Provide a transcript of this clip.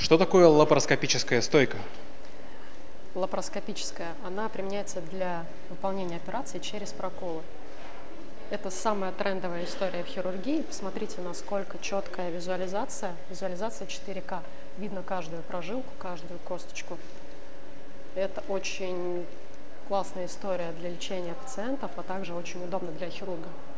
Что такое лапароскопическая стойка? Лапароскопическая, она применяется для выполнения операций через проколы. Это самая трендовая история в хирургии. Посмотрите, насколько четкая визуализация. Визуализация 4К. Видно каждую прожилку, каждую косточку. Это очень классная история для лечения пациентов, а также очень удобно для хирурга.